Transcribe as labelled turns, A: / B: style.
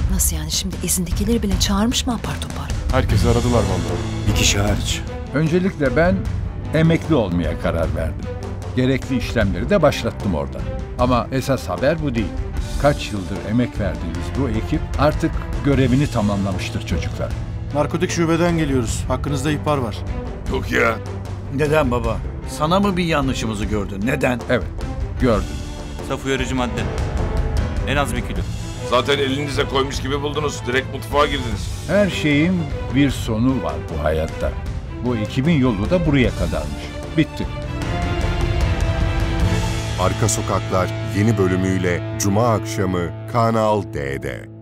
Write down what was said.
A: Nasıl yani, şimdi izindekileri bile çağırmış mı apar topar?
B: Herkesi aradılar vallahi.
C: Bir kişi hariç.
D: Öncelikle ben emekli olmaya karar verdim. Gerekli işlemleri de başlattım orada. Ama esas haber bu değil. Kaç yıldır emek verdiğimiz bu ekip artık görevini tamamlamıştır çocuklar.
E: Narkotik şubeden geliyoruz. Hakkınızda ihbar var.
F: Yok ya.
C: Neden baba? Sana mı bir yanlışımızı gördün? Neden?
D: Evet, gördüm.
G: Saf uyarıcı madde. En az 1 kilo.
F: Zaten elinize koymuş gibi buldunuz. Direkt mutfağa girdiniz.
D: Her şeyin bir sonu var bu hayatta. Bu ekibin yolu da buraya kadarmış. Bitti.
H: Arka Sokaklar yeni bölümüyle Cuma akşamı Kanal D'de.